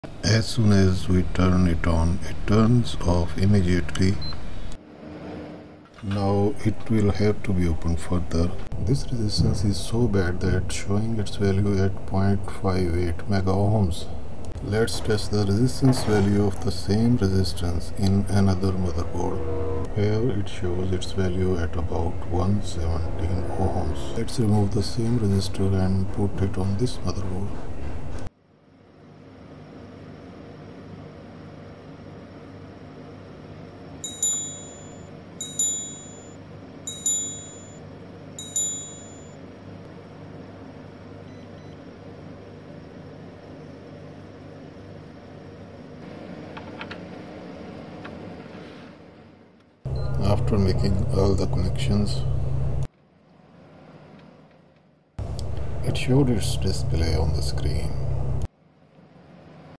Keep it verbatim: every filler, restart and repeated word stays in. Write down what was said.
As soon as we turn it on, it turns off immediately. Now it will have to be opened further. This resistance is so bad that showing its value at zero point five eight mega ohms. Let's test the resistance value of the same resistance in another motherboard. Here it shows its value at about one hundred seventeen ohms. Let's remove the same resistor and put it on this motherboard. After making all the connections, it showed its display on the screen.